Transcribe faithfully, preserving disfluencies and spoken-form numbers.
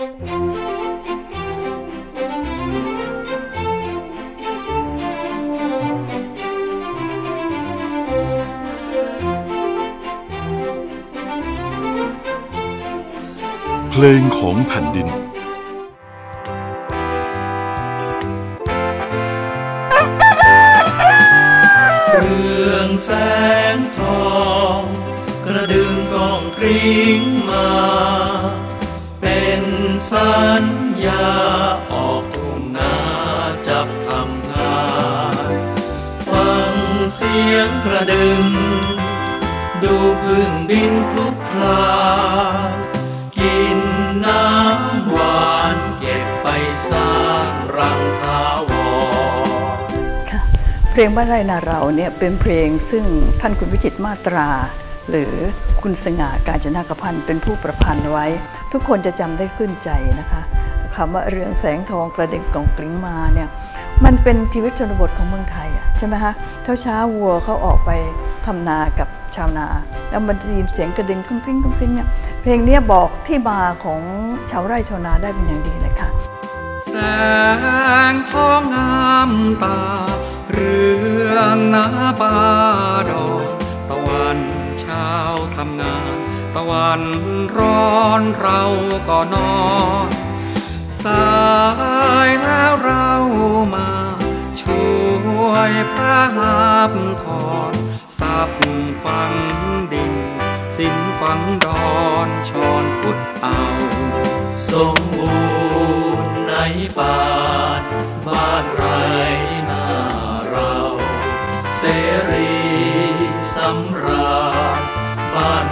เพลงของแผ่นดินเรื่องแสงทองกระดึงก้องกริ้งมาเป็นสัญญาออกทุ่งนาจับทำงานฟังเสียงกระดึงดูพึ่งบินคลุกคลานกินน้ำหวานเก็บไปสร้างรังถาวรค่ะเพลงบ้านไร่นาเราเนี่ยเป็นเพลงซึ่งท่านคุณวิจิตรมาตราหรือคุณสง่ากาญจนกพันธ์เป็นผู้ประพันธ์ไว้ทุกคนจะจำได้ขึ้นใจนะคะคำว่าเรืองแสงทองกระเด็นกล่องกลิ้งมาเนี่ยมันเป็นชีวิตชนบทของเมืองไทยอ่ะใช่ไหมคะเช้าเช้าวัวเขาออกไปทำนากับชาวนาแล้วมันจะยินเสียงกระเด็นกุ้งกลิ้งกุ้งกลิ้งเนี่ยเพลงนี้บอกที่มาของชาวไร่ชาวนาได้เป็นอย่างดีเลยค่ะแสงทองงามตาเรืองนาป่าดอกตะวันเช้าทำงานตะวันร้อนเราก็นอนสายแล้วเรามาช่วยพระหับถอนสับฝังดินสิ้นฝังดอนชอนพุทธเอาสมบูรณ์ในป่านบ้านไร่นาเราเสรีสำราญบ้าน